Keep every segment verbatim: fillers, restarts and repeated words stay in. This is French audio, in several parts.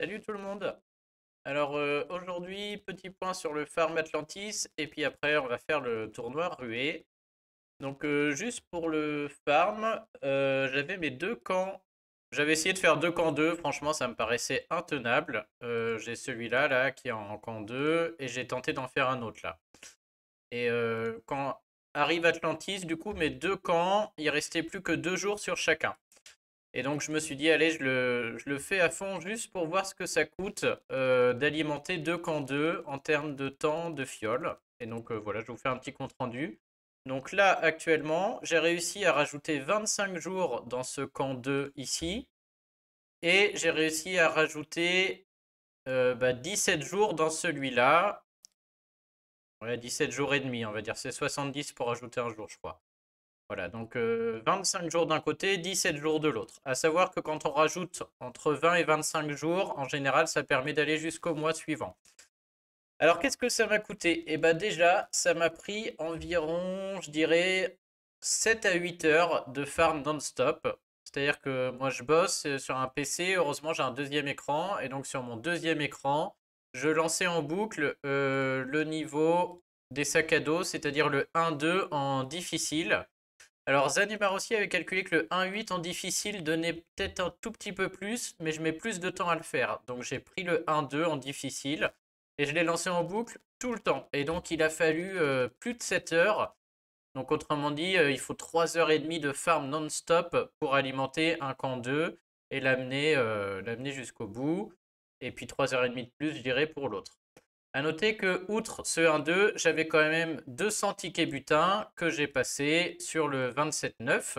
Salut tout le monde. Alors euh, aujourd'hui, petit point sur le farm Atlantis et puis après on va faire le tournoi ruée. Donc euh, juste pour le farm, euh, j'avais mes deux camps. J'avais essayé de faire deux camps deux, franchement ça me paraissait intenable. Euh, j'ai celui-là là qui est en camp deux et j'ai tenté d'en faire un autre là. Et euh, quand arrive Atlantis, du coup mes deux camps, il restait plus que deux jours sur chacun. Et donc je me suis dit, allez, je le, je le fais à fond juste pour voir ce que ça coûte euh, d'alimenter deux camps deux en termes de temps de fiole. Et donc euh, voilà, je vous fais un petit compte rendu. Donc là, actuellement, j'ai réussi à rajouter vingt-cinq jours dans ce camp deux ici. Et j'ai réussi à rajouter euh, bah, dix-sept jours dans celui-là. Ouais, dix-sept jours et demi, on va dire. C'est soixante-dix pour ajouter un jour, je crois. Voilà, donc euh, vingt-cinq jours d'un côté, dix-sept jours de l'autre. À savoir que quand on rajoute entre vingt et vingt-cinq jours, en général, ça permet d'aller jusqu'au mois suivant. Alors, qu'est-ce que ça m'a coûté? Eh bien, déjà, ça m'a pris environ, je dirais, sept à huit heures de farm non-stop. C'est-à-dire que moi, je bosse euh, sur un P C. Heureusement, j'ai un deuxième écran. Et donc, sur mon deuxième écran, je lançais en boucle euh, le niveau des sacs à dos, c'est-à-dire le un deux en difficile. Alors, Zanimar aussi avait calculé que le un huit en difficile donnait peut-être un tout petit peu plus, mais je mets plus de temps à le faire. Donc, j'ai pris le un deux en difficile et je l'ai lancé en boucle tout le temps. Et donc, il a fallu euh, plus de sept heures. Donc, autrement dit, euh, il faut trois heures trente de farm non-stop pour alimenter un camp deux et l'amener euh, l'amener jusqu'au bout. Et puis, trois heures trente de plus, je dirais, pour l'autre. À noter que, outre ce un deux, j'avais quand même deux cents tickets butin que j'ai passé sur le vingt-sept neuf,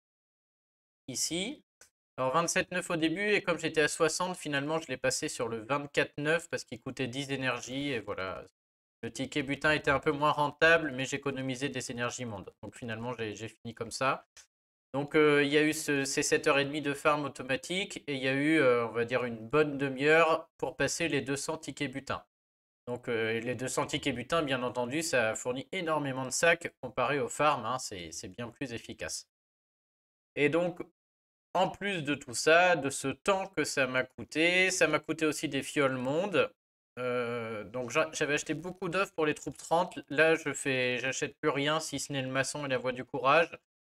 ici. Alors vingt-sept neuf au début, et comme j'étais à soixante, finalement, je l'ai passé sur le vingt-quatre neuf parce qu'il coûtait dix d'énergie, et voilà. Le ticket butin était un peu moins rentable, mais j'économisais des énergies mondes. Donc finalement, j'ai fini comme ça. Donc euh, il y a eu ce- ces sept heures trente de farm automatique, et il y a eu, euh, on va dire, une bonne demi-heure pour passer les deux cents tickets butin. Donc euh, les deux cents tickets butin, bien entendu, ça fournit énormément de sacs comparé aux farms, hein, c'est c'est bien plus efficace. Et donc, en plus de tout ça, de ce temps que ça m'a coûté, ça m'a coûté aussi des fioles mondes. Euh, donc j'avais acheté beaucoup d'œufs pour les troupes trente. Là, je fais, j'achète plus rien si ce n'est le maçon et la voie du courage.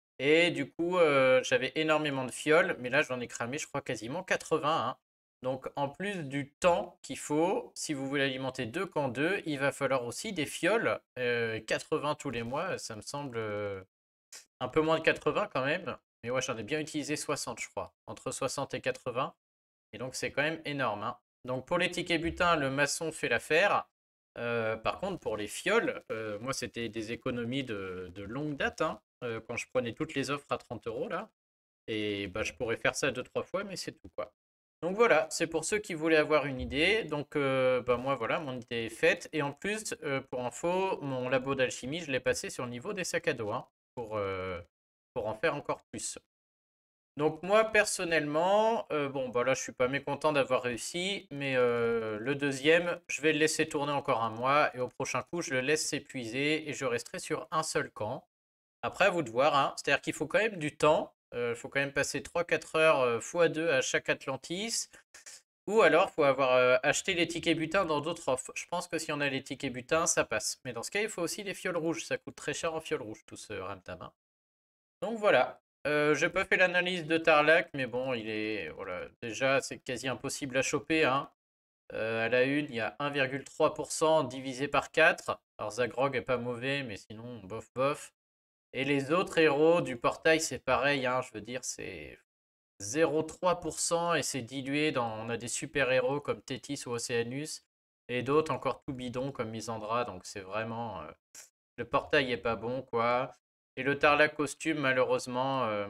Et du coup, euh, j'avais énormément de fioles, mais là, j'en ai cramé, je crois, quasiment quatre-vingts, hein. Donc, en plus du temps qu'il faut, si vous voulez alimenter deux camps deux, il va falloir aussi des fioles. Euh, quatre-vingts tous les mois, ça me semble euh, un peu moins de quatre-vingts quand même. Mais ouais, j'en ai bien utilisé soixante, je crois. Entre soixante et quatre-vingts. Et donc, c'est quand même énorme, hein. Donc, pour les tickets butin, le maçon fait l'affaire. Euh, par contre, pour les fioles, euh, moi, c'était des économies de, de longue date, hein, euh, quand je prenais toutes les offres à trente euros, là. Et bah, je pourrais faire ça deux, trois fois, mais c'est tout, quoi. Donc voilà, c'est pour ceux qui voulaient avoir une idée. Donc, euh, bah, moi, voilà, mon idée est faite. Et en plus, euh, pour info, mon labo d'alchimie, je l'ai passé sur le niveau des sacs à dos, hein, pour, euh, pour en faire encore plus. Donc moi personnellement, euh, bon bah là je suis pas mécontent d'avoir réussi, mais euh, le deuxième, je vais le laisser tourner encore un mois et au prochain coup je le laisse s'épuiser et je resterai sur un seul camp. Après à vous de voir, hein. C'est-à-dire qu'il faut quand même du temps, il faut quand même passer trois quatre heures euh, fois deux à chaque Atlantis, ou alors il faut avoir euh, acheté les tickets butins dans d'autres offres. Je pense que si on a les tickets butins, ça passe. Mais dans ce cas, il faut aussi les fioles rouges, ça coûte très cher en fioles rouges tout ce ramdam, hein. Donc voilà. Euh, j'ai pas fait l'analyse de Tarlac, mais bon, il est. Voilà. Déjà, c'est quasi impossible à choper, hein. Euh, à la une, il y a un virgule trois pour cent divisé par quatre. Alors Zagrog est pas mauvais, mais sinon, bof bof. Et les autres héros du portail, c'est pareil, hein. Je veux dire, c'est zéro virgule trois pour cent et c'est dilué dans. On a des super héros comme Tethys ou Océanus, et d'autres encore tout bidons comme Misandra, donc c'est vraiment. euh, Le portail est pas bon, quoi. Et le Tarlac costume, malheureusement, euh,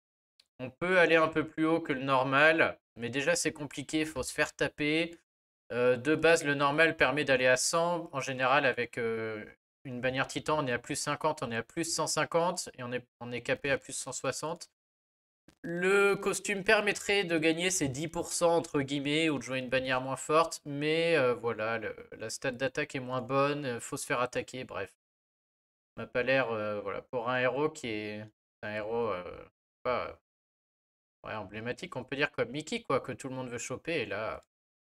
on peut aller un peu plus haut que le normal, mais déjà c'est compliqué, il faut se faire taper. Euh, de base, le normal permet d'aller à cent. En général, avec euh, une bannière titan, on est à plus cinquante, on est à plus cent cinquante et on est, on est capé à plus cent soixante. Le costume permettrait de gagner ces dix pour cent entre guillemets ou de jouer une bannière moins forte, mais euh, voilà, le- la stat d'attaque est moins bonne, euh, faut se faire attaquer, bref. M'a pas l'air, euh, voilà, pour un héros qui est un héros euh, pas, ouais, emblématique, on peut dire comme Mickey, quoi, que tout le monde veut choper, et là.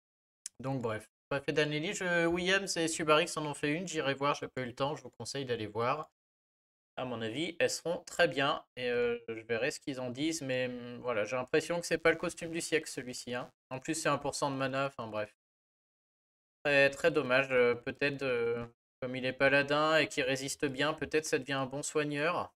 Donc bref. Préfet d'Anneli, je... Williams et Subarix en ont fait une, j'irai voir, j'ai pas eu le temps, je vous conseille d'aller voir. À mon avis, elles seront très bien et euh, je verrai ce qu'ils en disent, mais hum, voilà, j'ai l'impression que c'est pas le costume du siècle celui-ci, hein. En plus, c'est un pour cent de mana, enfin bref. Très, très dommage, euh, peut-être euh, comme il est paladin et qu'il résiste bien, peut-être ça devient un bon soigneur.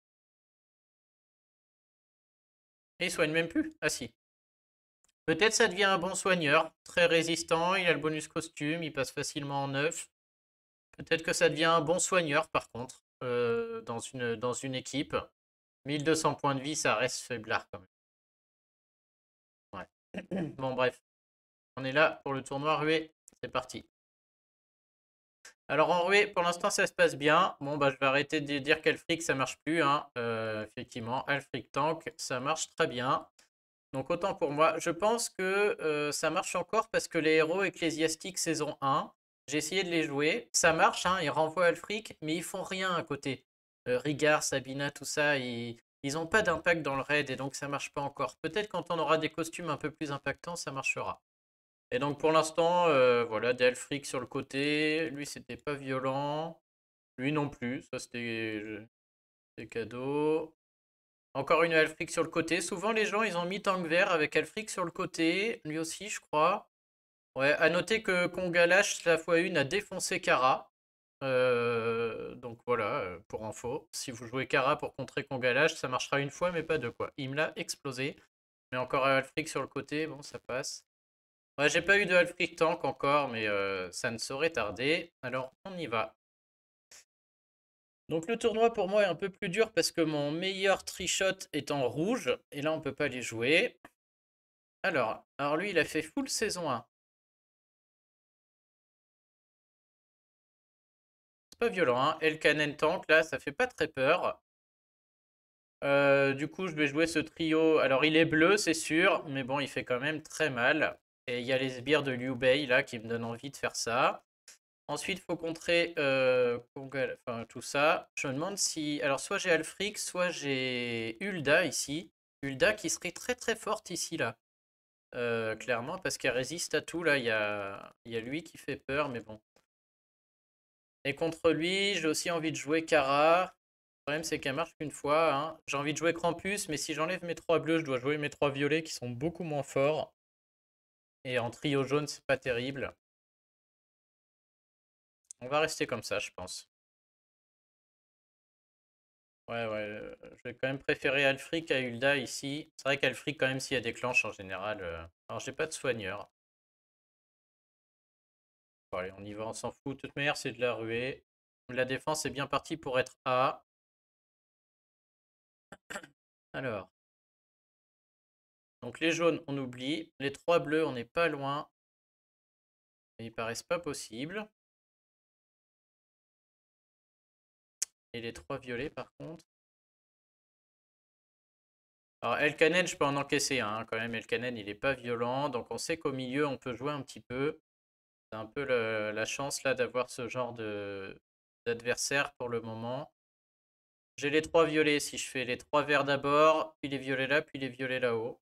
Et il soigne même plus. Ah si. Peut-être ça devient un bon soigneur, très résistant, il a le bonus costume, il passe facilement en neuf. Peut-être que ça devient un bon soigneur par contre, euh, dans une, dans une équipe. mille deux cents points de vie, ça reste faiblard quand même. Ouais. Bon bref, on est là pour le tournoi ruée, c'est parti. Alors en ruée, pour l'instant ça se passe bien. Bon bah je vais arrêter de dire qu'Alfric ça marche plus, hein. Euh, effectivement, Alfric Tank, ça marche très bien. Donc autant pour moi, je pense que euh, ça marche encore parce que les héros ecclésiastiques saison un, j'ai essayé de les jouer, ça marche, hein, ils renvoient Alfric, mais ils font rien à côté. Euh, Rigard, Sabina, tout ça, ils ils ont pas d'impact dans le raid et donc ça marche pas encore. Peut-être quand on aura des costumes un peu plus impactants, ça marchera. Et donc pour l'instant, euh, voilà, des Alfric sur le côté, lui c'était pas violent, lui non plus, ça c'était cadeau. Encore une Alfric sur le côté. Souvent, les gens, ils ont mis Tank Vert avec Alfric sur le côté. Lui aussi, je crois. Ouais, à noter que Kongalash, la fois une, a défoncé Kara. Euh, donc voilà, euh, pour info. Si vous jouez Kara pour contrer Kongalash, ça marchera une fois, mais pas deux, quoi. Il me l'a explosé. Mais encore un Alfric sur le côté, bon, ça passe. Ouais, j'ai pas eu de Alfric tank encore, mais euh, ça ne saurait tarder. Alors, on y va. Donc le tournoi pour moi est un peu plus dur parce que mon meilleur trishot est en rouge et là on peut pas les jouer. Alors, alors lui il a fait full saison un. C'est pas violent, hein. Elkanen tank là ça fait pas très peur. Euh, du coup je vais jouer ce trio. Alors il est bleu c'est sûr, mais bon il fait quand même très mal. Et il y a les sbires de Liu Bei là qui me donnent envie de faire ça. Ensuite il faut contrer euh, enfin, tout ça. Je me demande si... Alors soit j'ai Alfric, soit j'ai Hulda ici. Hulda qui serait très très forte ici là. Euh, clairement, parce qu'elle résiste à tout. Là, il y a, il y a lui qui fait peur, mais bon. Et contre lui, j'ai aussi envie de jouer Kara. Le problème, c'est qu'elle marche qu'une fois, hein. J'ai envie de jouer Krampus, mais si j'enlève mes trois bleus, je dois jouer mes trois violets qui sont beaucoup moins forts. Et en trio jaune, c'est pas terrible. On va rester comme ça, je pense. Ouais, ouais. euh, Je vais quand même préférer Alfric à Hulda ici. C'est vrai qu'Alfric, quand même, s'il y a des déclenche en général. euh, Alors, j'ai pas de soigneur. Bon, allez, on y va, on s'en fout. De toute manière, c'est de la ruée. La défense est bien partie pour être A. Alors, donc les jaunes, on oublie. Les trois bleus, on n'est pas loin. Mais ils paraissent pas possibles. Et les trois violets, par contre. Alors, Elkanen, je peux en encaisser un, hein, quand même. Elkanen, il n'est pas violent. Donc, on sait qu'au milieu, on peut jouer un petit peu. C'est un peu le- la chance, là, d'avoir ce genre de d'adversaire pour le moment. J'ai les trois violets. Si je fais les trois verts d'abord, puis les violets là, puis les violets là-haut.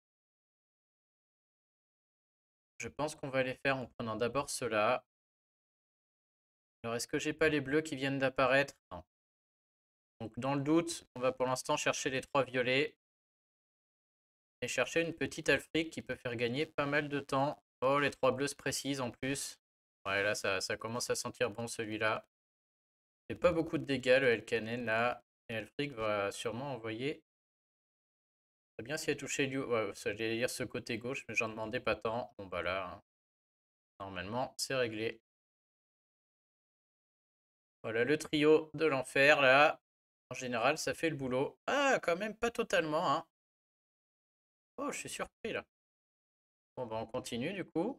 Je pense qu'on va les faire en prenant d'abord ceux-là. Alors, est-ce que j'ai pas les bleus qui viennent d'apparaître? Non. Donc, dans le doute, on va pour l'instant chercher les trois violets. Et chercher une petite Alfric qui peut faire gagner pas mal de temps. Oh, les trois bleus se précisent en plus. Ouais, là, ça, ça commence à sentir bon celui-là. Fait pas beaucoup de dégâts le Elkanen là. Et Alfric va sûrement envoyer. Très bien si elle touchait Liu. Ouais, ça, j'allais dire ce côté gauche, mais j'en demandais pas tant. Bon, bah là, hein, normalement, c'est réglé. Voilà le trio de l'enfer là. En général, ça fait le boulot. Ah, quand même pas totalement, hein. Oh, je suis surpris là. Bon, bah on continue du coup.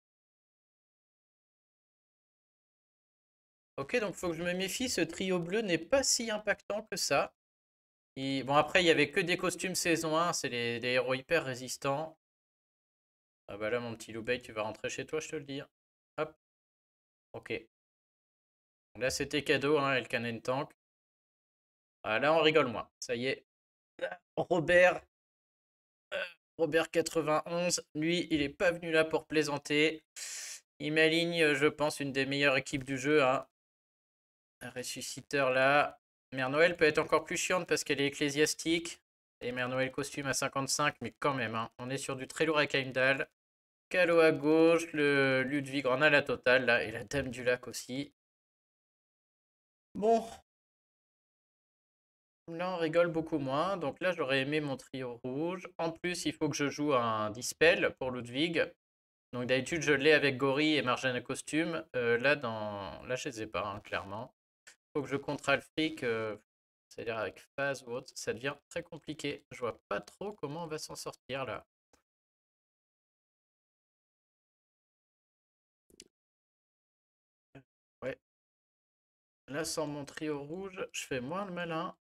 Ok, donc faut que je me méfie, ce trio bleu n'est pas si impactant que ça. Et, bon, après, il y avait que des costumes saison un, c'est les, les héros hyper résistants. Ah bah là, mon petit Loubei, tu vas rentrer chez toi, je te le dis. Hop, ok. Là, c'était cadeau, hein, Elkanen Tank. Ah, là, on rigole moins. Ça y est. Robert, euh, Robert quatre-vingt-onze, lui, il est pas venu là pour plaisanter. Il m'aligne, je pense, une des meilleures équipes du jeu. Hein. Un ressusciteur là. Mère Noël peut être encore plus chiante parce qu'elle est ecclésiastique. Et Mère Noël costume à cinquante-cinq, mais quand même, hein, on est sur du très lourd avec Heimdall. Calo à gauche, le Ludwig en a la totale là, et la Dame du Lac aussi. Bon, là on rigole beaucoup moins, donc là j'aurais aimé mon trio rouge. En plus, il faut que je joue un Dispel pour Ludwig. Donc d'habitude je l'ai avec Gori et Marjane à costume. Euh, là, dans... là je les ai pas, hein, clairement. Faut que je contre Alfric, euh, c'est-à-dire avec phase ou autre, ça devient très compliqué. Je vois pas trop comment on va s'en sortir là. Ouais. Là, sans mon trio rouge, je fais moins le malin.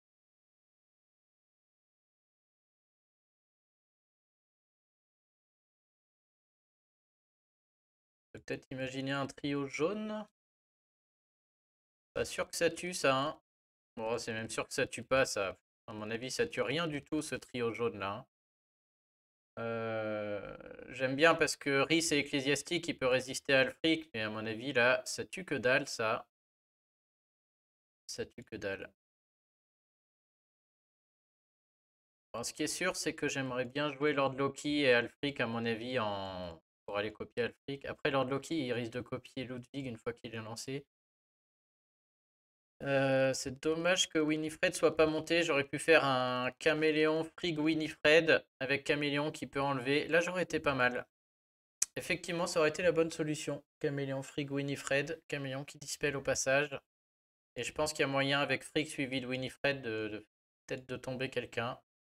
Peut-être imaginer un trio jaune. Pas sûr que ça tue ça, hein. Bon, c'est même sûr que ça tue pas ça. À mon avis, ça tue rien du tout ce trio jaune là. Hein. Euh, J'aime bien parce que Rhys est ecclésiastique, il peut résister à Alfric, mais à mon avis là, ça tue que dalle ça. Ça tue que dalle. Alors, ce qui est sûr, c'est que j'aimerais bien jouer Lord Loki et Alfric, à mon avis, en... pour aller copier Alfric. Après, Lord Loki, il risque de copier Ludwig une fois qu'il est lancé. Euh, c'est dommage que Winifred soit pas monté. J'aurais pu faire un caméléon Frigg Winifred avec caméléon qui peut enlever. Là, j'aurais été pas mal. Effectivement, ça aurait été la bonne solution. Caméléon Frigg Winifred, caméléon qui dispelle au passage. Et je pense qu'il y a moyen avec Frigg suivi de Winifred de, de peut-être de tomber quelqu'un.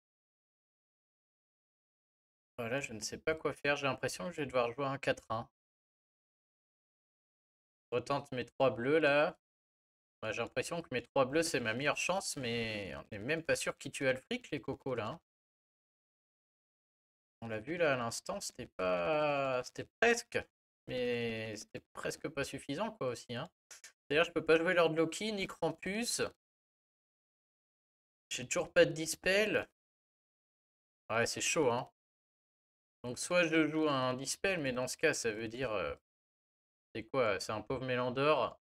Voilà, je ne sais pas quoi faire. J'ai l'impression que je vais devoir jouer un quatre un. Je retente mes trois bleus là. Ouais, j'ai l'impression que mes trois bleus c'est ma meilleure chance, mais on n'est même pas sûr qui tue Alfric les cocos là. Hein. On l'a vu là à l'instant, c'était pas. C'était presque. Mais c'était presque pas suffisant quoi aussi. Hein. D'ailleurs, je peux pas jouer Lord Loki ni Krampus. J'ai toujours pas de dispel. Ouais, c'est chaud hein. Donc soit je joue un dispel, mais dans ce cas, ça veut dire. euh, c'est quoi? C'est un pauvre Mélandor.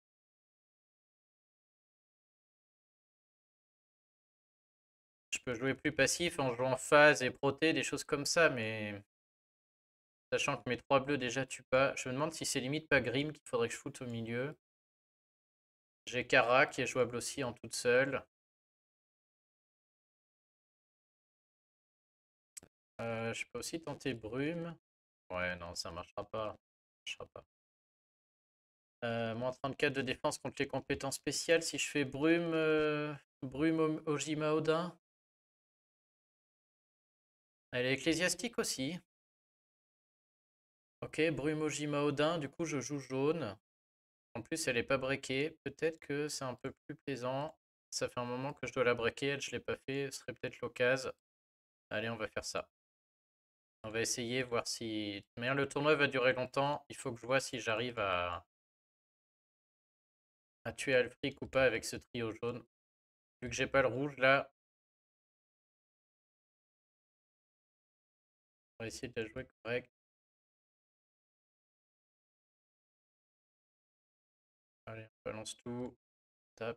Je peux jouer plus passif en jouant phase et proté, des choses comme ça, mais sachant que mes trois bleus déjà tuent pas. Je me demande si c'est limite pas Grim qu'il faudrait que je foute au milieu. J'ai Kara qui est jouable aussi en toute seule. Euh, je peux aussi tenter Brume. Ouais, non, ça marchera pas. Ça marchera pas. Euh, moins trente-quatre de défense contre les compétences spéciales. Si je fais Brume, euh, Brume Ojima Odin. Elle est ecclésiastique aussi. Ok, Brume Ojima Odin. Du coup, je joue jaune. En plus, elle n'est pas breakée. Peut-être que c'est un peu plus plaisant. Ça fait un moment que je dois la breaker. Elle, je ne l'ai pas fait. Ce serait peut-être l'occasion. Allez, on va faire ça. On va essayer, voir si... Mais le tournoi va durer longtemps. Il faut que je vois si j'arrive à... à tuer Alfric ou pas avec ce trio jaune. Vu que j'ai pas le rouge, là, on va essayer de la jouer correct. Allez, on balance tout. Tape.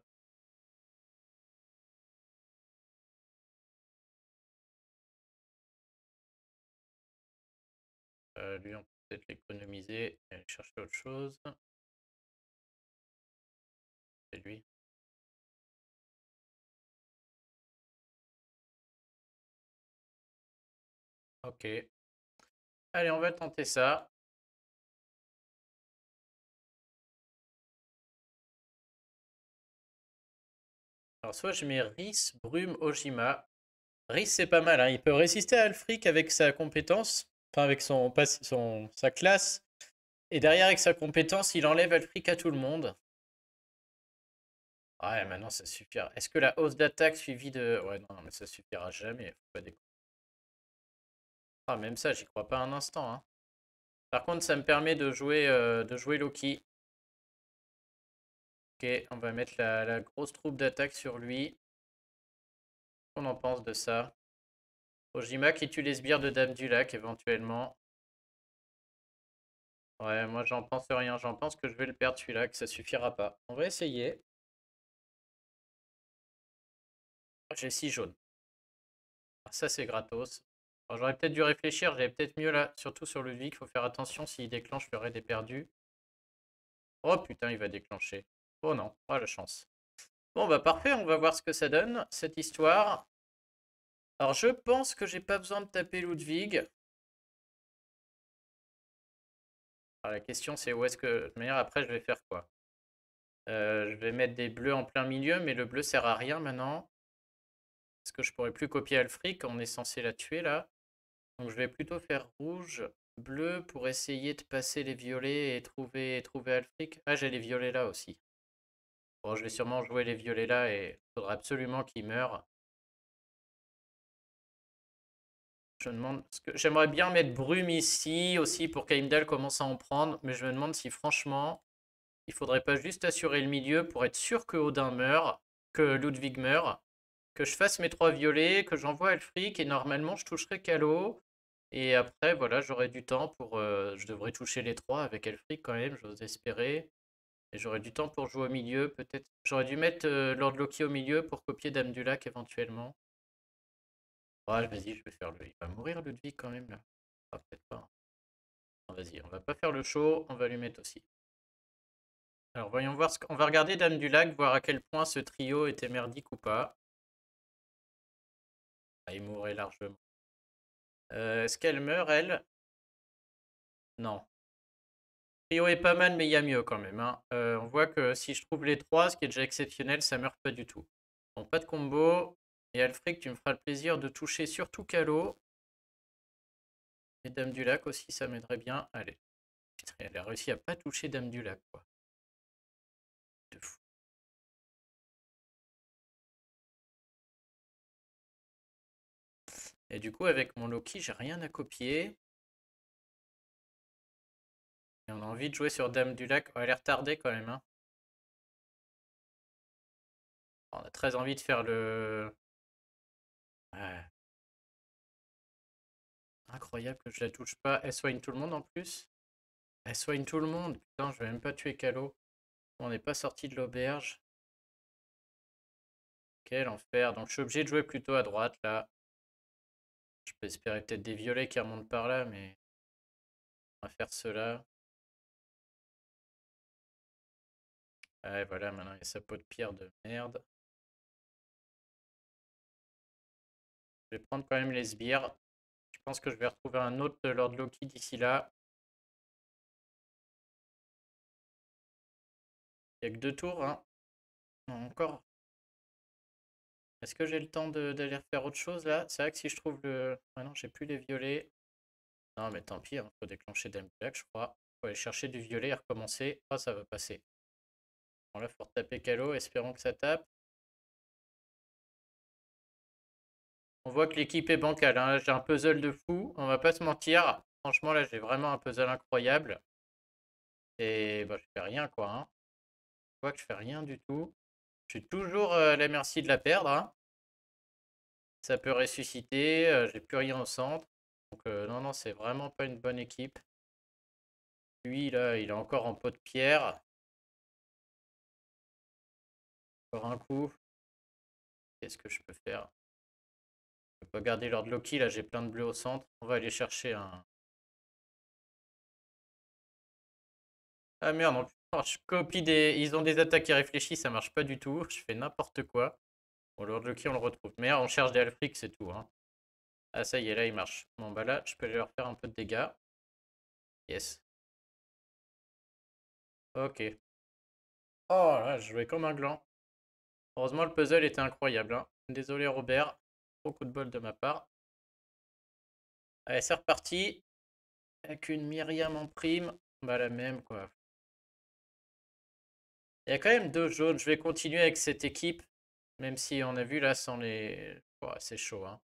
Euh, lui, on peut peut-être l'économiser et aller chercher autre chose. C'est lui. Ok. Allez, on va tenter ça. Alors, soit je mets Rhys, Brume, Ojima. Rhys, c'est pas mal. Hein. Il peut résister à Alfric avec sa compétence. Enfin, avec son, son, sa classe. Et derrière, avec sa compétence, il enlève Alfric à tout le monde. Ouais, maintenant, ça suffira. Est-ce que la hausse d'attaque suivie de... Ouais, non, mais ça suffira jamais. Faut pas déconner. Ah, même ça, j'y crois pas un instant. Hein. Par contre, ça me permet de jouer, euh, de jouer Loki. Ok, on va mettre la, la grosse troupe d'attaque sur lui. Qu'est-ce qu'on en pense de ça? Ojima qui tue les sbires de Dame du Lac, éventuellement. Ouais, moi j'en pense rien. J'en pense que je vais le perdre celui-là, que ça suffira pas. On va essayer. J'ai six jaunes. Ah, ça c'est gratos. Alors, j'aurais peut-être dû réfléchir, j'avais peut-être mieux là. Surtout sur Ludwig, il faut faire attention s'il déclenche le raid est perdu. Oh putain, il va déclencher. Oh non, oh la chance. Bon bah parfait, on va voir ce que ça donne, cette histoire. Alors je pense que j'ai pas besoin de taper Ludwig. Alors, la question c'est où est-ce que... De toute manière, après je vais faire quoi? Euh, je vais mettre des bleus en plein milieu, mais le bleu sert à rien maintenant. Est-ce que je pourrais plus copier Alfric? On est censé la tuer là. Donc je vais plutôt faire rouge, bleu pour essayer de passer les violets et trouver, trouver Alfric. Ah, j'ai les violets là aussi. Bon, je vais sûrement jouer les violets là et il faudra absolument qu'ils meurent. Je me demande, parce que j'aimerais bien mettre brume ici aussi pour qu'Heimdall commence à en prendre, mais je me demande si franchement, il faudrait pas juste assurer le milieu pour être sûr que Odin meurt, que Ludwig meurt, que je fasse mes trois violets, que j'envoie Elfric et normalement je toucherai Calo. Et après, voilà, j'aurai du temps pour. Euh, je devrais toucher les trois avec Elfric quand même, j'ose espérer. Et j'aurai du temps pour jouer au milieu, peut-être. J'aurais dû mettre euh, Lord Loki au milieu pour copier Dame du Lac éventuellement. Ouais, vas-y, je vais faire le. Il va mourir Ludwig quand même là. Ah, peut-être pas. Non, vas-y, on va pas faire le show, on va lui mettre aussi. Alors voyons voir ce qu'on va regarder Dame du Lac, voir à quel point ce trio était merdique ou pas. Ah, il mourrait largement. Euh, Est-ce qu'elle meurt, elle? Non. Le trio est pas mal, mais il y a mieux quand même, hein. Euh, on voit que si je trouve les trois, ce qui est déjà exceptionnel, ça meurt pas du tout. Bon, pas de combo. Et Alfric, tu me feras le plaisir de toucher surtout Calo. Et Dame du Lac aussi, ça m'aiderait bien. Allez. Putain, elle a réussi à pas toucher Dame du Lac, quoi. De fou. Et du coup, avec mon Loki, j'ai rien à copier. Et on a envie de jouer sur Dame du Lac. Oh, elle est retardée quand même, hein. On a très envie de faire le... Ouais. Incroyable que je la touche pas. Elle soigne tout le monde en plus. Elle soigne tout le monde. Putain, je vais même pas tuer Calo. On n'est pas sorti de l'auberge. Quel enfer. Donc je suis obligé de jouer plutôt à droite là. Je peux espérer peut-être des violets qui remontent par là, mais on va faire cela. Ouais, voilà, maintenant il y a sa peau de pierre de merde. Je vais prendre quand même les sbires. Je pense que je vais retrouver un autre de Lord Loki d'ici là. Il n'y a que deux tours, hein. Non, encore. Est-ce que j'ai le temps d'aller faire autre chose là? C'est vrai que si je trouve le... Ah non, j'ai plus les violets. Non, mais tant pis, il faut déclencher Dame Black, je crois. Faut aller chercher du violet et recommencer. Ah, ça va passer. Bon, là, faut retaper Calo, espérons que ça tape. On voit que l'équipe est bancale, hein. J'ai un puzzle de fou, on va pas se mentir. Franchement, là, j'ai vraiment un puzzle incroyable. Et bah, je fais rien, quoi, hein. Je vois que je fais rien du tout. Je suis toujours euh, à la merci de la perdre, hein. Ça peut ressusciter, euh, j'ai plus rien au centre. Donc, euh, non, non, c'est vraiment pas une bonne équipe. Lui, là, il est encore en pot de pierre. Encore un coup. Qu'est-ce que je peux faire? Je peux pas garder Lord Loki, là, j'ai plein de bleus au centre. On va aller chercher un... Ah merde, non, putain, je copie des... Ils ont des attaques irréfléchies, ça marche pas du tout. Je fais n'importe quoi. Bon, Lord Loki, on le retrouve. Mais on cherche des Alfric, c'est tout, hein. Ah, ça y est, là, il marche. Bon, bah là, je peux leur faire un peu de dégâts. Yes. Ok. Oh là, je jouais comme un gland. Heureusement, le puzzle était incroyable, hein. Désolé, Robert. Beaucoup de bol de ma part. Allez, c'est reparti. Avec une Myriam en prime. Bah, la même, quoi. Il y a quand même deux jaunes. Je vais continuer avec cette équipe. Même si on a vu là sans les... Oh, c'est chaud, hein.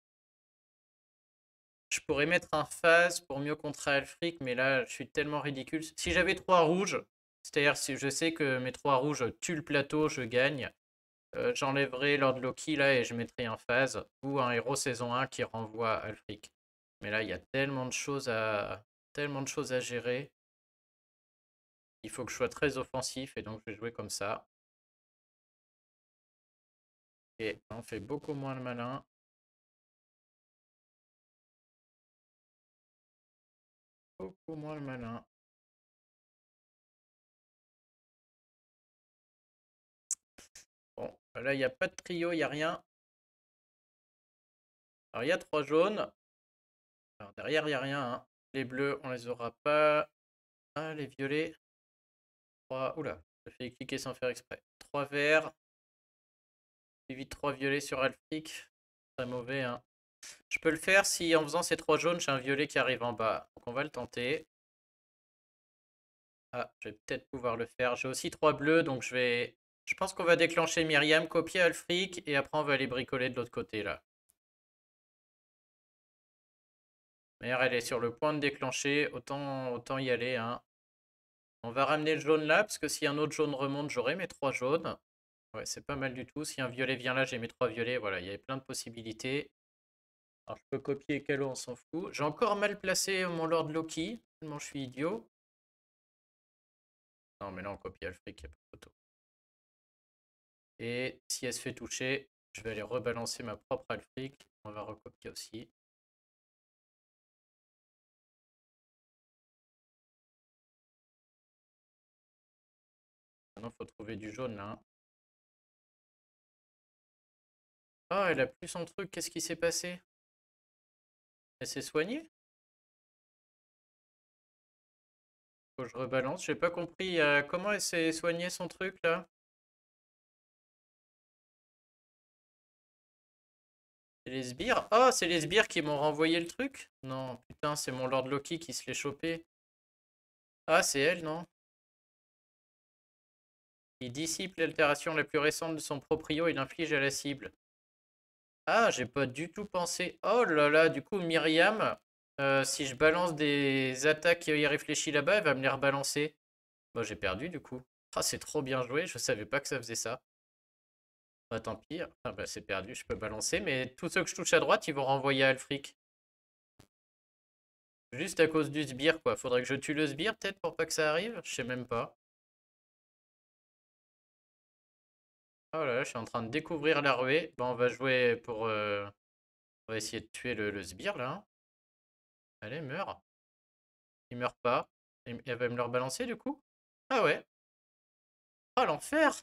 Je pourrais mettre un phase pour mieux contrer Alfric, mais là, je suis tellement ridicule. Si j'avais trois rouges, c'est-à-dire si je sais que mes trois rouges tuent le plateau, je gagne, euh, j'enlèverais Lord Loki là et je mettrais un phase ou un héros saison un qui renvoie Alfric. Mais là, il y a tellement de choses à, tellement de choses à gérer. Il faut que je sois très offensif et donc je vais jouer comme ça. Et on fait beaucoup moins le malin. Beaucoup moins le malin. Bon, là, il n'y a pas de trio, il n'y a rien. Alors, il y a trois jaunes. Alors, derrière, il n'y a rien. Hein. Les bleus, on les aura pas. Ah, les violets. trois. Oula, je fais cliquer sans faire exprès. trois verts. Suivi de trois violets sur Alfric. Très mauvais, hein. Je peux le faire si en faisant ces trois jaunes, j'ai un violet qui arrive en bas. Donc, on va le tenter. Ah, je vais peut-être pouvoir le faire. J'ai aussi trois bleus, donc je vais... Je pense qu'on va déclencher Myriam, copier Alfric, et après on va aller bricoler de l'autre côté, là. Mère, elle est sur le point de déclencher, autant, autant y aller, hein. On va ramener le jaune là, parce que si un autre jaune remonte, j'aurai mes trois jaunes. Ouais, c'est pas mal du tout. Si un violet vient là, j'ai mes trois violets. Voilà, il y avait plein de possibilités. Alors, je peux copier Kalo, on s'en fout. J'ai encore mal placé mon Lord Loki, tellement je suis idiot. Non, mais là, on copie Alfric, il n'y a pas de photo. Et si elle se fait toucher, je vais aller rebalancer ma propre Alfric. On va recopier aussi. Maintenant, il faut trouver du jaune là. Hein. Ah, elle a plus son truc. Qu'est-ce qui s'est passé? Elle s'est soignée? Faut que je rebalance. J'ai pas compris. Euh, comment elle s'est soignée son truc là? C'est les sbires? Oh, c'est les sbires qui m'ont renvoyé le truc? Non, putain, c'est mon Lord Loki qui se l'est chopé. Ah, c'est elle, non? Il dissipe l'altération la plus récente de son proprio et l'inflige à la cible. Ah, j'ai pas du tout pensé. Oh là là, du coup, Myriam, euh, si je balance des attaques qui y réfléchit là-bas, elle va me les rebalancer. Bon, j'ai perdu du coup. Ah, c'est trop bien joué, je savais pas que ça faisait ça. Bah tant pis, ah, bah, c'est perdu, je peux balancer, mais tous ceux que je touche à droite, ils vont renvoyer à Alfric. Juste à cause du sbire, quoi. Faudrait que je tue le sbire, peut-être, pour pas que ça arrive? Je sais même pas. Oh là là, je suis en train de découvrir la ruée. Bon, on va jouer pour... euh, On va essayer de tuer le, le sbire, là. Hein. Allez, meurs. Il meurt pas. Et elle va me le rebalancer, du coup? Ah ouais. Oh, l'enfer!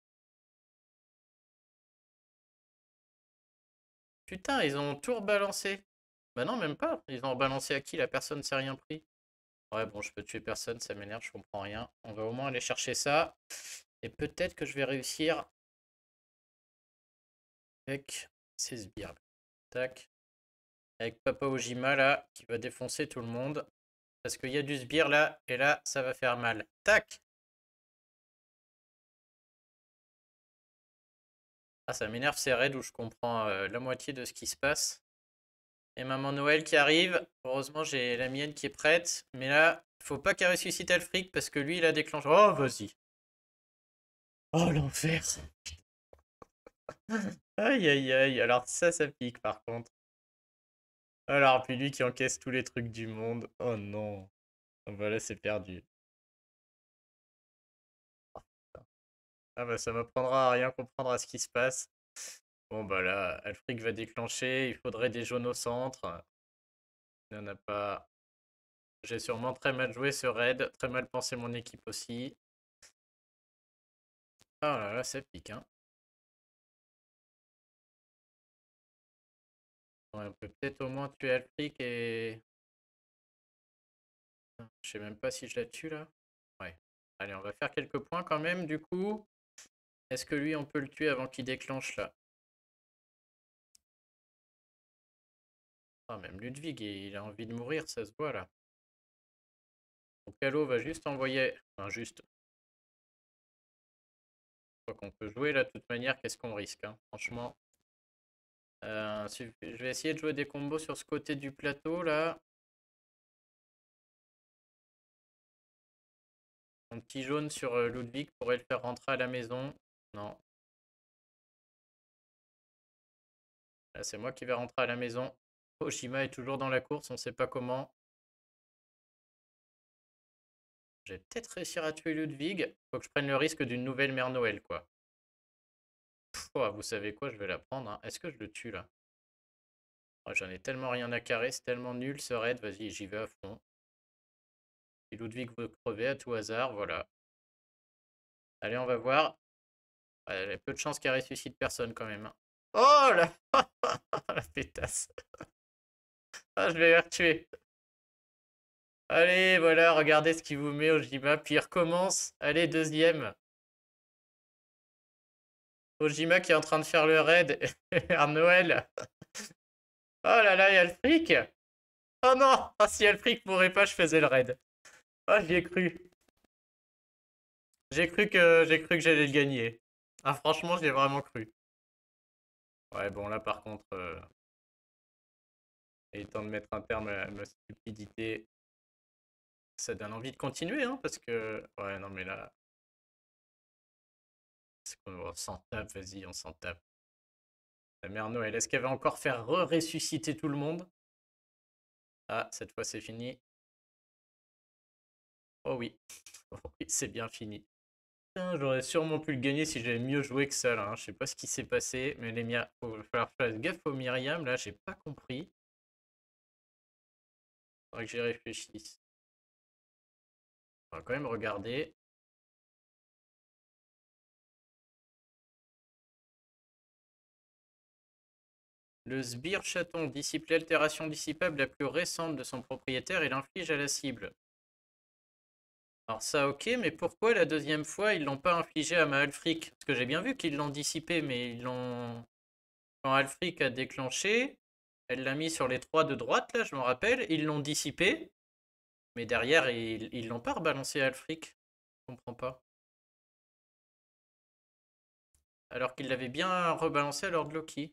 Putain, ils ont tout rebalancé. Bah non, même pas. Ils ont rebalancé à qui? La personne s'est rien pris. Ouais, bon, je peux tuer personne, ça m'énerve, je comprends rien. On va au moins aller chercher ça. Et peut-être que je vais réussir avec ces sbires. Tac. Avec Papa Ojima là, qui va défoncer tout le monde. Parce qu'il y a du sbire là, et là, ça va faire mal. Tac. Ah, ça m'énerve ces raids où je comprends euh, la moitié de ce qui se passe. Et Maman Noël qui arrive. Heureusement, j'ai la mienne qui est prête. Mais là, faut pas qu'elle ressuscite Alfric parce que lui, il a déclenché. Oh, vas-y. Oh, l'enfer. Aïe, aïe, aïe. Alors ça, ça pique par contre. Alors, puis lui qui encaisse tous les trucs du monde. Oh non. Voilà, c'est perdu. Ah bah ça m'apprendra à rien comprendre à ce qui se passe. Bon bah là, Alfric va déclencher. Il faudrait des jaunes au centre. Il n'y en a pas. J'ai sûrement très mal joué ce raid. Très mal pensé mon équipe aussi. Oh là là, ça pique, hein. Ouais, on peut peut-être au moins tuer Alfric et... Je sais même pas si je la tue là. Ouais. Allez, on va faire quelques points quand même du coup. Est-ce que lui on peut le tuer avant qu'il déclenche là? Ah, même Ludwig, il a envie de mourir, ça se voit là. Donc Halo va juste envoyer... Enfin, juste. Je crois qu'on peut jouer là de toute manière, qu'est-ce qu'on risque, hein, franchement. Euh, je vais essayer de jouer des combos sur ce côté du plateau là. Mon petit jaune sur euh, Ludwig pourrait le faire rentrer à la maison. Non. Là, c'est moi qui vais rentrer à la maison. Oshima est toujours dans la course, on ne sait pas comment. Je vais peut-être réussir à tuer Ludwig. Faut que je prenne le risque d'une nouvelle Mère Noël, quoi. Pff, oh, vous savez quoi, je vais la prendre, hein. Est-ce que je le tue, là? Oh, j'en ai tellement rien à carrer, c'est tellement nul ce raid. Vas-y, j'y vais à fond. Si Ludwig veut crever à tout hasard, voilà. Allez, on va voir. Ouais, il y a peu de chances qu'elle ressuscite personne, quand même, hein. Oh là la pétasse. Ah, je vais la retuer. Allez, voilà, regardez ce qu'il vous met Ojima. Puis il recommence. Allez, deuxième. Ojima qui est en train de faire le raid. À Noël. Oh là là, il y a le fric. Oh non. Ah, si Alfric mourait pas, je faisais le raid. Ah, j'y ai cru. J'ai cru que j'ai cru que j'allais le gagner. Ah, franchement, j'y ai vraiment cru. Ouais, bon, là, par contre, euh, il est temps de mettre un terme à ma stupidité. Ça donne envie de continuer, hein, parce que... Ouais, non, mais là... On s'en tape, vas-y, on s'en tape. La mère Noël, est-ce qu'elle va encore faire re-ressusciter tout le monde? Ah, cette fois, c'est fini. Oh oui. Oh oui, c'est bien fini. J'aurais sûrement pu le gagner si j'avais mieux joué que ça, là, hein. Je sais pas ce qui s'est passé, mais les Myriam... Il va falloir faire gaffe aux Myriam, là, j'ai pas compris. Faudrait que j'y réfléchisse. On va quand même regarder. Le sbire chaton dissipe l'altération dissipable la plus récente de son propriétaire et l'inflige à la cible. Alors ça ok, mais pourquoi la deuxième fois ils l'ont pas infligé à Maalfric? Parce que j'ai bien vu qu'ils l'ont dissipé, mais ils l'ont... Quand Alfric a déclenché, elle l'a mis sur les trois de droite, là, je me rappelle, ils l'ont dissipé, mais derrière, ils l'ont pas rebalancé à Alfric. Je comprends pas. Alors qu'ils l'avaient bien rebalancé à Lord Loki.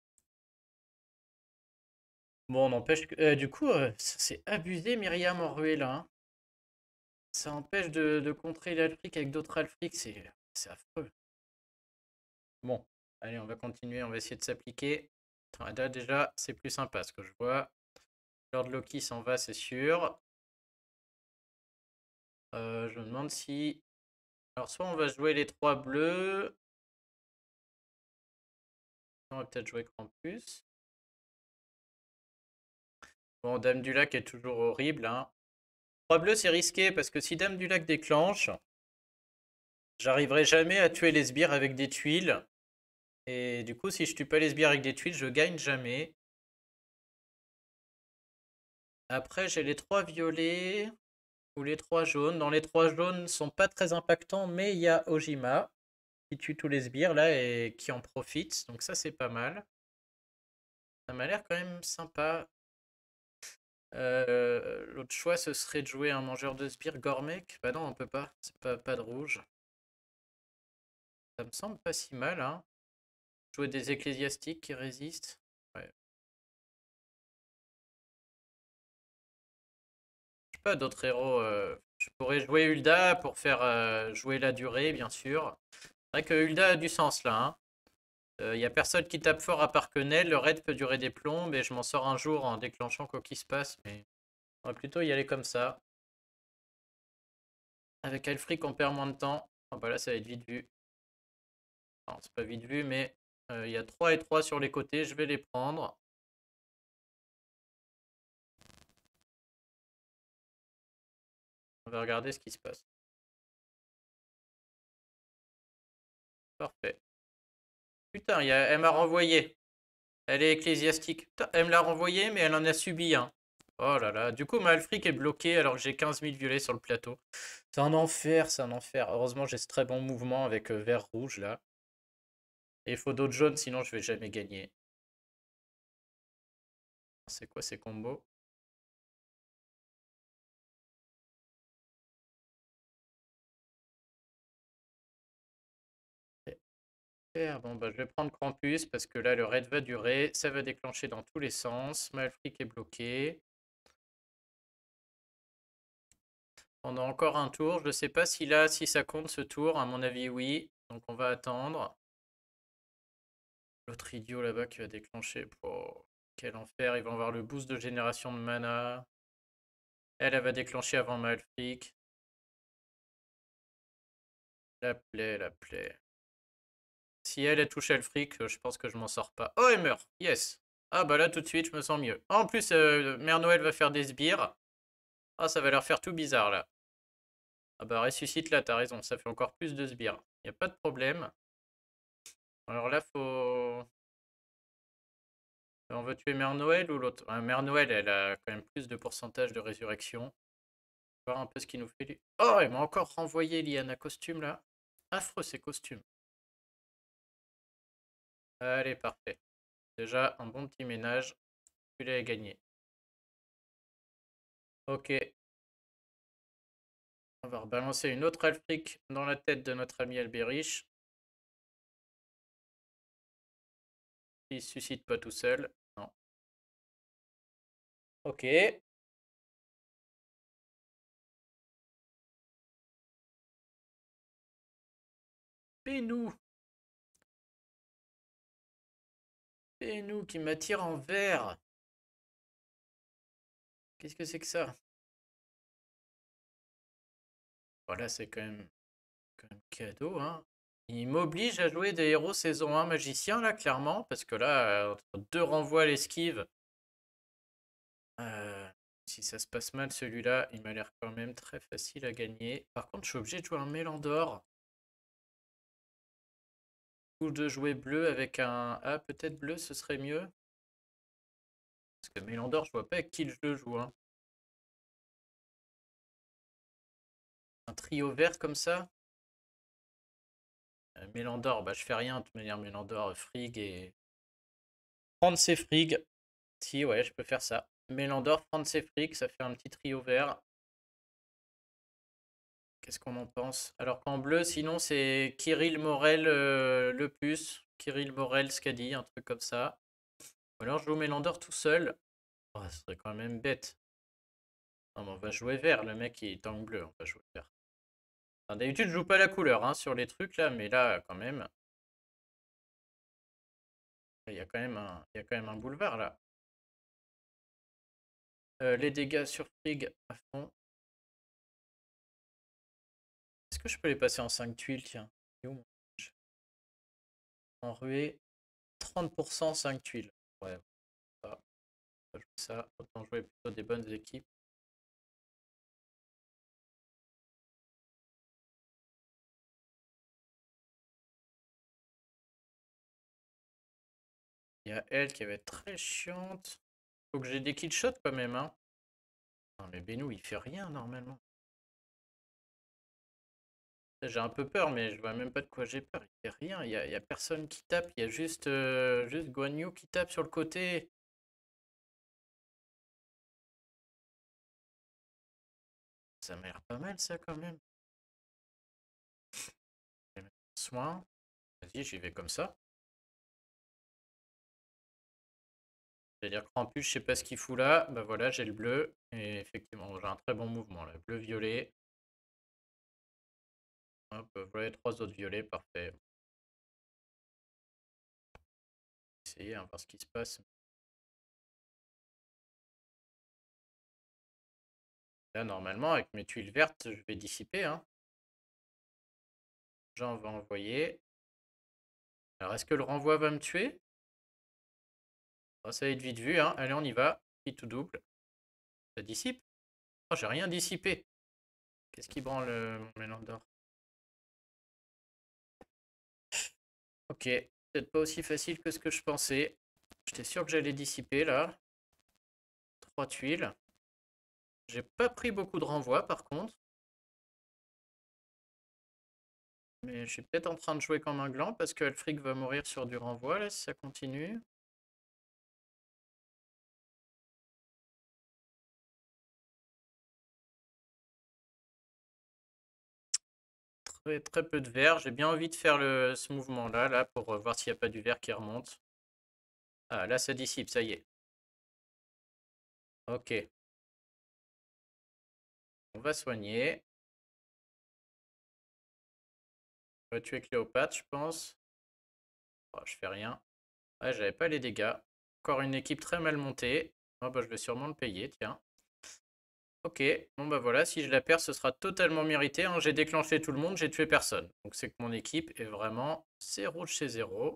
Bon, on empêche que... euh, du coup, euh, c'est abusé Myriam en ruée, là, hein. Ça empêche de, de contrer l'Alfric avec d'autres Alfric, c'est affreux. Bon, allez, on va continuer, on va essayer de s'appliquer. Là, déjà, c'est plus sympa ce que je vois. Lord Loki s'en va, c'est sûr. Euh, je me demande si... Alors, soit on va jouer les trois bleus. On va peut-être jouer Krampus. Bon, Dame du Lac est toujours horrible, hein. trois bleus, c'est risqué, parce que si Dame du Lac déclenche, j'arriverai jamais à tuer les sbires avec des tuiles. Et du coup, si je tue pas les sbires avec des tuiles, je gagne jamais. Après, j'ai les trois violets ou les trois jaunes. Dans les trois jaunes, sont pas très impactants, mais il y a Ojima qui tue tous les sbires là et qui en profite. Donc ça, c'est pas mal. Ça m'a l'air quand même sympa. Euh, L'autre choix, ce serait de jouer un mangeur de sbires Gormek. Bah non, on peut pas. C'est pas, pas de rouge. Ça me semble pas si mal, hein. Jouer des ecclésiastiques qui résistent. Ouais. Je sais pas d'autres héros. euh, Je pourrais jouer Hulda pour faire euh, jouer la durée, bien sûr. C'est vrai que Hulda a du sens là, hein. Il n'y a personne qui tape fort à part que Nel. Le raid peut durer des plombes et je m'en sors un jour en déclenchant quoi qu'il se passe. Mais on va plutôt y aller comme ça. Avec Alfric, on perd moins de temps. Oh, bah là, ça va être vite vu. Non, c'est pas vite vu, mais euh, il y a trois et trois sur les côtés. Je vais les prendre. On va regarder ce qui se passe. Parfait. Putain, y a... elle m'a renvoyé. Elle est ecclésiastique. Putain, elle me l'a renvoyé, mais elle en a subi un. Oh là là. Du coup, ma Alfric est bloqué alors que j'ai quinze mille violets sur le plateau. C'est un enfer, c'est un enfer. Heureusement, j'ai ce très bon mouvement avec euh, vert rouge là. Et il faut d'autres jaunes, sinon je vais jamais gagner. C'est quoi ces combos? Bon, bah, je vais prendre Krampus parce que là, le raid va durer. Ça va déclencher dans tous les sens. Malfric est bloqué. On a encore un tour. Je ne sais pas si là, si ça compte ce tour. À mon avis, oui. Donc, on va attendre. L'autre idiot là-bas qui va déclencher. Oh, quel enfer. Ils vont avoir le boost de génération de mana. Elle, elle va déclencher avant Malfric. La plaie, la plaie. Si elle, elle touche le fric, je pense que je m'en sors pas. Oh, elle meurt. Yes. Ah bah là, tout de suite, je me sens mieux. En plus, euh, Mère Noël va faire des sbires. Ah, ça va leur faire tout bizarre, là. Ah bah, ressuscite là, t'as raison. Ça fait encore plus de sbires. Y a pas de problème. Alors là, faut... On veut tuer Mère Noël ou l'autre? ah, Mère Noël, elle a quand même plus de pourcentage de résurrection. Voir un peu ce qu'il nous fait lui. Oh, il m'a encore renvoyé Liana costume là. Affreux ces costumes. Allez, parfait. Déjà, un bon petit ménage. Tu l'as gagné. Ok. On va rebalancer une autre Alfric dans la tête de notre ami Albériche. Il se suscite pas tout seul. Non. Ok. Pénou. Pénou qui m'attire en vert. Qu'est-ce que c'est que ça? Voilà, c'est quand même, quand même cadeau, hein. Il m'oblige à jouer des héros saison un magicien, là, clairement, parce que là, euh, entre deux renvois à l'esquive, euh, si ça se passe mal, celui-là, il m'a l'air quand même très facile à gagner. Par contre, je suis obligé de jouer un Mélandor. Ou de jouer bleu avec un... Ah, peut-être bleu, ce serait mieux. Parce que Mélandor, je vois pas avec qui je le joue, hein. Un trio vert comme ça. Euh, Mélandor, bah je fais rien de toute manière. Mélandor, Frigg et... Prendre ses Frigg. Si, ouais, je peux faire ça. Mélandor, prendre ses Frigg, ça fait un petit trio vert. Qu'est-ce qu'on en pense? Alors qu'en bleu, sinon, c'est Kirill Morel euh, le plus. Kirill Morel Skadi, un truc comme ça. Ou alors je joue Mélandor tout seul. Oh, ce serait quand même bête. Non, mais on va jouer vert. Le mec, il est tank bleu. On va jouer vert. D'habitude, je joue pas la couleur hein, sur les trucs là, mais là, quand même, il y a quand même un, il y a quand même un boulevard là. Euh, les dégâts sur Frigg à fond. Est-ce que je peux les passer en cinq tuiles, tiens? En ruée, trente pour cent cinq tuiles. Ouais, ça, ça, ça. Autant jouer plutôt des bonnes équipes. Il y a elle qui va être très chiante. Faut que j'ai des killshots quand même, hein. Non mais Benou, il fait rien normalement. J'ai un peu peur, mais je vois même pas de quoi j'ai peur. Il fait rien, il y a, il y a personne qui tape, il y a juste, euh, juste Guan Yu qui tape sur le côté. Ça m'a l'air pas mal ça quand même. Soin. Vas-y, j'y vais comme ça. C'est-à-dire Krampus, je sais pas ce qu'il fout là. Bah voilà, j'ai le bleu. Et effectivement, j'ai un très bon mouvement là. Bleu-violet. Hop, voilà les trois autres violets, parfait. Essayer, hein, voir ce qui se passe. Là, normalement, avec mes tuiles vertes, je vais dissiper. Hein. J'en vais envoyer. Alors, est-ce que le renvoi va me tuer? Oh, ça va être vite vu. Hein. Allez, on y va. Petit tout double. Ça dissipe? Oh, j'ai rien dissipé. Qu'est-ce qui branle euh, mon mélange d'or? Ok, peut-être pas aussi facile que ce que je pensais. J'étais sûr que j'allais dissiper là. Trois tuiles. J'ai pas pris beaucoup de renvois par contre. Mais je suis peut-être en train de jouer comme un gland parce que Alfric va mourir sur du renvoi là si ça continue. Très, très peu de vert. J'ai bien envie de faire le, ce mouvement là, là pour voir s'il n'y a pas du vert qui remonte. Ah là ça dissipe, ça y est. Ok. On va soigner. On va tuer Cléopâtre je pense. Oh, je fais rien. Ouais, j'avais pas les dégâts. Encore une équipe très mal montée. Oh, bah, je vais sûrement le payer, tiens. Ok, bon bah voilà, si je la perds, ce sera totalement mérité, hein. J'ai déclenché tout le monde, j'ai tué personne. Donc c'est que mon équipe est vraiment zéro de chez zéro.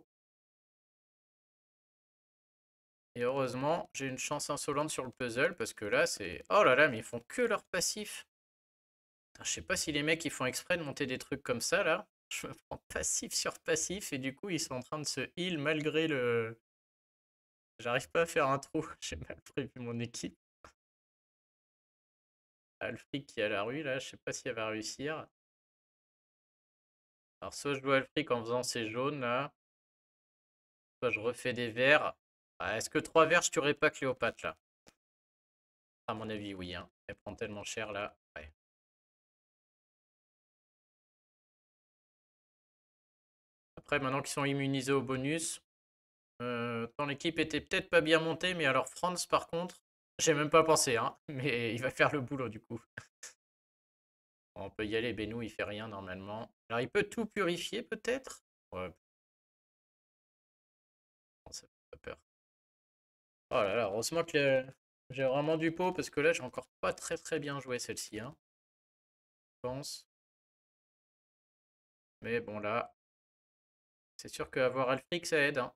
Et heureusement, j'ai une chance insolente sur le puzzle, parce que là, c'est... Oh là là, mais ils font que leur passif. Putain, je sais pas si les mecs, ils font exprès de monter des trucs comme ça, là. Je me prends passif sur passif, et du coup, ils sont en train de se heal malgré le... J'arrive pas à faire un trou, j'ai mal prévu mon équipe. Alfric qui est à la rue, là, je sais pas si elle va réussir. Alors, soit je joue Alfric en faisant ces jaunes, là. Soit je refais des verts. Ah, est-ce que trois verts, je tuerais pas Cléopâtre, là? À mon avis, oui, hein. Elle prend tellement cher, là. Ouais. Après, maintenant qu'ils sont immunisés au bonus, euh, tant l'équipe était peut-être pas bien montée, mais alors Franz, par contre, j'ai même pas pensé, hein. Mais il va faire le boulot, du coup. Bon, on peut y aller, Benou, il fait rien, normalement. Alors, il peut tout purifier, peut-être? Ouais, bon, ça fait pas peur. Oh là là, heureusement que le- j'ai vraiment du pot, parce que là, j'ai encore pas très très bien joué celle-ci, hein. Je pense. Mais bon, là, c'est sûr qu'avoir Alfric, ça aide, hein.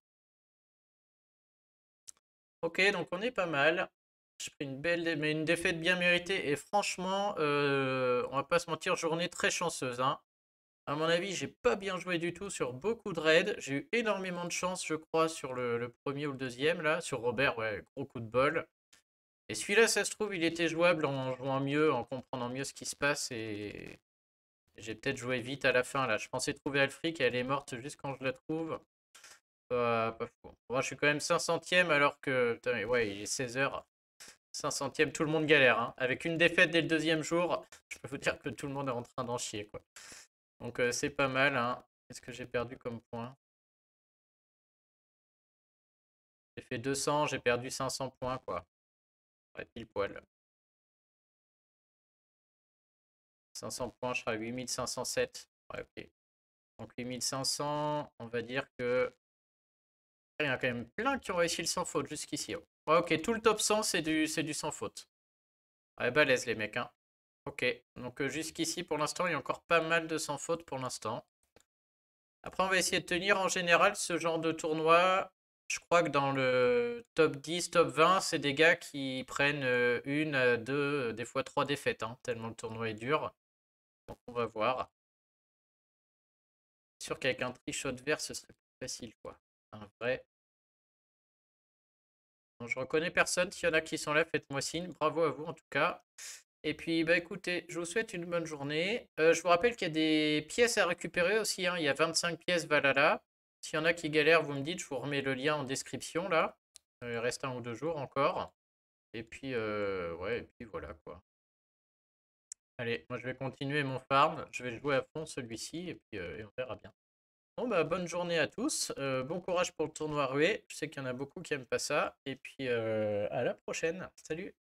Ok, donc on est pas mal. J'ai pris une belle, mais une défaite bien méritée. Et franchement, euh, on va pas se mentir, journée très chanceuse, hein. À mon avis, j'ai pas bien joué du tout sur beaucoup de raids. J'ai eu énormément de chance, je crois, sur le, le premier ou le deuxième, là. Sur Robert, ouais, gros coup de bol. Et celui-là, ça se trouve, il était jouable en jouant mieux, en comprenant mieux ce qui se passe. Et j'ai peut-être joué vite à la fin, là. Je pensais trouver Alfric et elle est morte juste quand je la trouve. Pas, pas fou. Moi, je suis quand même cinq centième alors que... Putain, mais ouais, il est seize heures. cinq centième, tout le monde galère, hein. Avec une défaite dès le deuxième jour, je peux vous dire que tout le monde est en train d'en chier, quoi. Donc euh, c'est pas mal, hein. Qu'est-ce que j'ai perdu comme point? J'ai fait deux cents, j'ai perdu cinq cents points, quoi. Ouais, pile poil. cinq cents points, je serai à huit mille cinq cent sept. Ouais, ok. Donc huit mille cinq cents, on va dire que... Il y en a quand même plein qui ont réussi le sans faute jusqu'ici, oh. Ouais, ok, tout le top cent, c'est du, c'est du sans faute. Ouais, balèze les mecs, hein. Ok, donc euh, jusqu'ici, pour l'instant, il y a encore pas mal de sans faute pour l'instant. Après, on va essayer de tenir en général ce genre de tournoi. Je crois que dans le top dix, top vingt, c'est des gars qui prennent euh, une, euh, deux, euh, des fois trois défaites, hein, tellement le tournoi est dur. Donc on va voir. C'est sûr qu'avec un trichot vert, ce serait plus facile, quoi. Un vrai. Bon, je reconnais personne. S'il y en a qui sont là, faites-moi signe. Bravo à vous en tout cas. Et puis, bah écoutez, je vous souhaite une bonne journée. Euh, je vous rappelle qu'il y a des pièces à récupérer aussi, hein. Il y a vingt-cinq pièces Valhalla. S'il y en a qui galèrent, vous me dites, je vous remets le lien en description là. Euh, il reste un ou deux jours encore. Et puis, euh, ouais, et puis voilà quoi. Allez, moi je vais continuer mon farm. Je vais jouer à fond celui-ci et puis euh, et on verra bien. Bon bah bonne journée à tous. Euh, bon courage pour le tournoi rué. Je sais qu'il y en a beaucoup qui aiment pas ça. Et puis euh, à la prochaine. Salut!